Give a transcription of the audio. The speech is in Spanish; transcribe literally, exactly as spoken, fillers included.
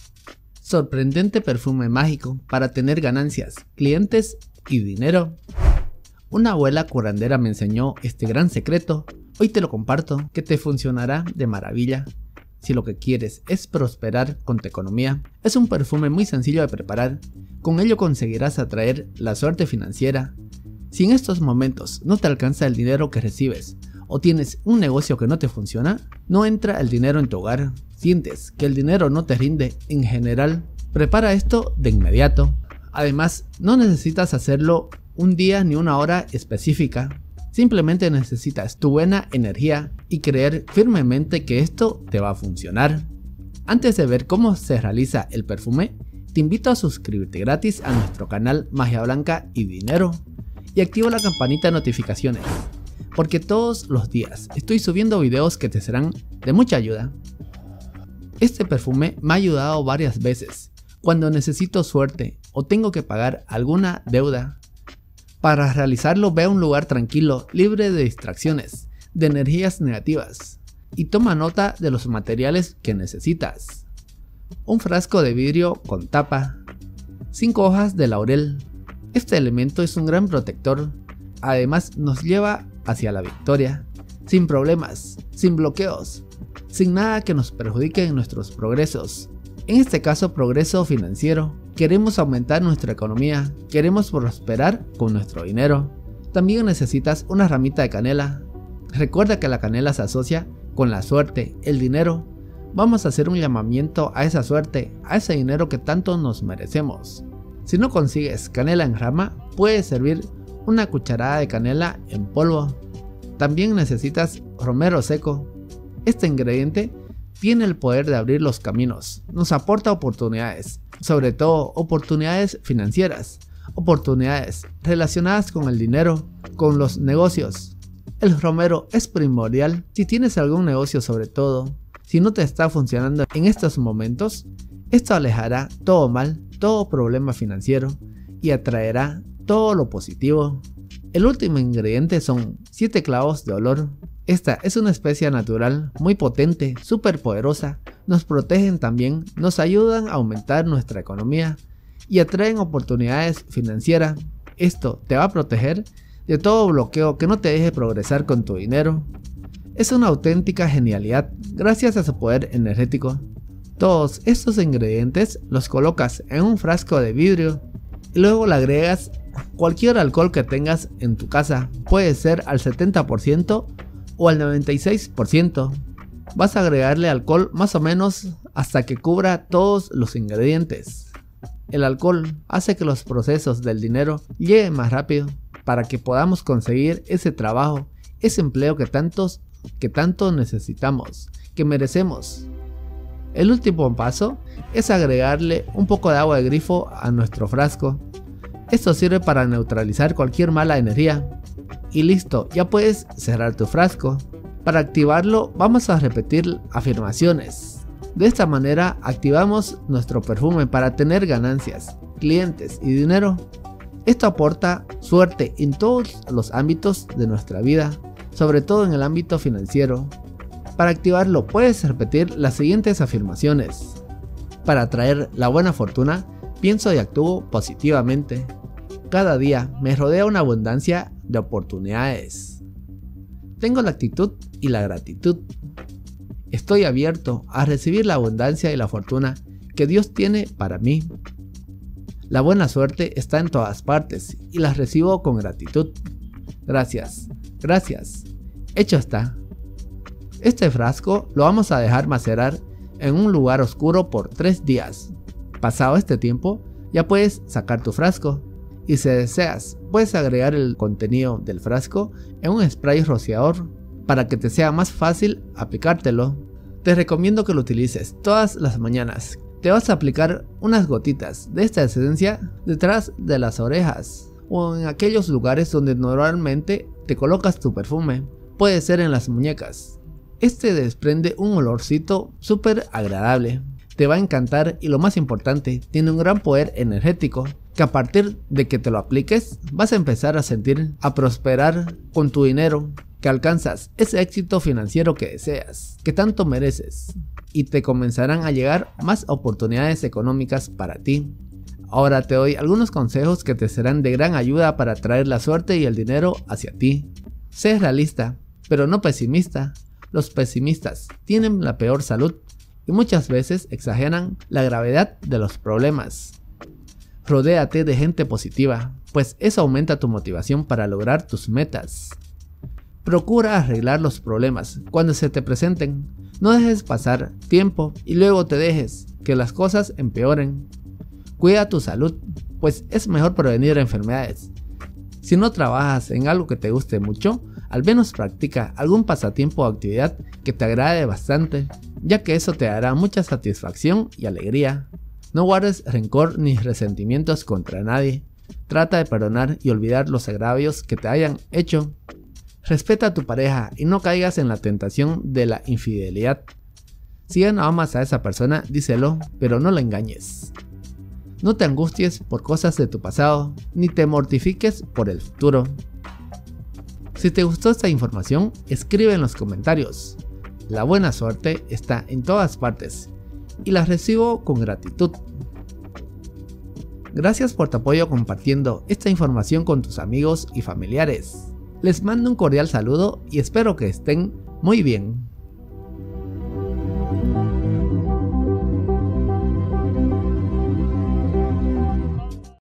Sorprendente perfume mágico para tener ganancias, clientes y dinero. Una abuela curandera me enseñó este gran secreto. Hoy te lo comparto, que te funcionará de maravilla. Si lo que quieres es prosperar con tu economía, es un perfume muy sencillo de preparar. Con ello conseguirás atraer la suerte financiera. Si en estos momentos no te alcanza el dinero que recibes o tienes un negocio que no te funciona, no entra el dinero en tu hogar, sientes que el dinero no te rinde en general, prepara esto de inmediato. Además, no necesitas hacerlo un día ni una hora específica. Simplemente necesitas tu buena energía y creer firmemente que esto te va a funcionar. Antes de ver cómo se realiza el perfume, te invito a suscribirte gratis a nuestro canal Magia Blanca y Dinero y activa la campanita de notificaciones, porque todos los días estoy subiendo videos que te serán de mucha ayuda. Este perfume me ha ayudado varias veces cuando necesito suerte o tengo que pagar alguna deuda. Para realizarlo, ve a un lugar tranquilo, libre de distracciones, de energías negativas, y toma nota de los materiales que necesitas. Un frasco de vidrio con tapa, cinco hojas de laurel. Este elemento es un gran protector, además nos lleva hacia la victoria, sin problemas, sin bloqueos, sin nada que nos perjudique en nuestros progresos. En este caso, progreso financiero. Queremos aumentar nuestra economía, queremos prosperar con nuestro dinero. También necesitas una ramita de canela. Recuerda que la canela se asocia con la suerte, el dinero. Vamos a hacer un llamamiento a esa suerte, a ese dinero que tanto nos merecemos. Si no consigues canela en rama, puedes servir una cucharada de canela en polvo. También necesitas romero seco. Este ingrediente tiene el poder de abrir los caminos, nos aporta oportunidades, sobre todo oportunidades financieras, oportunidades relacionadas con el dinero, con los negocios. El romero es primordial si tienes algún negocio, sobre todo si no te está funcionando en estos momentos. Esto alejará todo mal, todo problema financiero y atraerá todo lo positivo. El último ingrediente son siete clavos de olor. Esta es una especia natural muy potente, súper poderosa, nos protegen también, nos ayudan a aumentar nuestra economía y atraen oportunidades financieras. Esto te va a proteger de todo bloqueo que no te deje progresar con tu dinero. Es una auténtica genialidad gracias a su poder energético. Todos estos ingredientes los colocas en un frasco de vidrio y luego le agregas cualquier alcohol que tengas en tu casa, puede ser al setenta por ciento o al noventa y seis por ciento. Vas a agregarle alcohol más o menos hasta que cubra todos los ingredientes. El alcohol hace que los procesos del dinero lleguen más rápido para que podamos conseguir ese trabajo, ese empleo que tantos, que tanto necesitamos, que merecemos. El último paso es agregarle un poco de agua de grifo a nuestro frasco. Esto sirve para neutralizar cualquier mala energía. Y listo, ya puedes cerrar tu frasco. Para activarlo vamos a repetir afirmaciones. De esta manera activamos nuestro perfume para tener ganancias, clientes y dinero. Esto aporta suerte en todos los ámbitos de nuestra vida, sobre todo en el ámbito financiero. Para activarlo puedes repetir las siguientes afirmaciones. Para atraer la buena fortuna, pienso y actúo positivamente. Cada día me rodea una abundancia de oportunidades. Tengo la actitud y la gratitud. Estoy abierto a recibir la abundancia y la fortuna que Dios tiene para mí. La buena suerte está en todas partes y la recibo con gratitud. Gracias, gracias. Hecho está. Este frasco lo vamos a dejar macerar en un lugar oscuro por tres días. Pasado este tiempo, ya puedes sacar tu frasco. Y si deseas, puedes agregar el contenido del frasco en un spray rociador para que te sea más fácil aplicártelo. Te recomiendo que lo utilices todas las mañanas. Te vas a aplicar unas gotitas de esta esencia detrás de las orejas o en aquellos lugares donde normalmente te colocas tu perfume. Puede ser en las muñecas. Este desprende un olorcito súper agradable. Te va a encantar y lo más importante, tiene un gran poder energético. que a partir de que te lo apliques vas a empezar a sentir, a prosperar con tu dinero, que alcanzas ese éxito financiero que deseas, que tanto mereces, y te comenzarán a llegar más oportunidades económicas para ti. Ahora te doy algunos consejos que te serán de gran ayuda para traer la suerte y el dinero hacia ti. Sé realista, pero no pesimista. Los pesimistas tienen la peor salud y muchas veces exageran la gravedad de los problemas. Rodéate de gente positiva, pues eso aumenta tu motivación para lograr tus metas. Procura arreglar los problemas cuando se te presenten. No dejes pasar tiempo y luego te dejes que las cosas empeoren. Cuida tu salud, pues es mejor prevenir enfermedades. Si no trabajas en algo que te guste mucho, al menos practica algún pasatiempo o actividad que te agrade bastante, ya que eso te dará mucha satisfacción y alegría. No guardes rencor ni resentimientos contra nadie. Trata de perdonar y olvidar los agravios que te hayan hecho. Respeta a tu pareja y no caigas en la tentación de la infidelidad. Si ya no amas a esa persona, díselo, pero no la engañes. No te angusties por cosas de tu pasado, ni te mortifiques por el futuro. Si te gustó esta información, escribe en los comentarios. La buena suerte está en todas partes y la recibo con gratitud. Gracias por tu apoyo compartiendo esta información con tus amigos y familiares. Les mando un cordial saludo y espero que estén muy bien.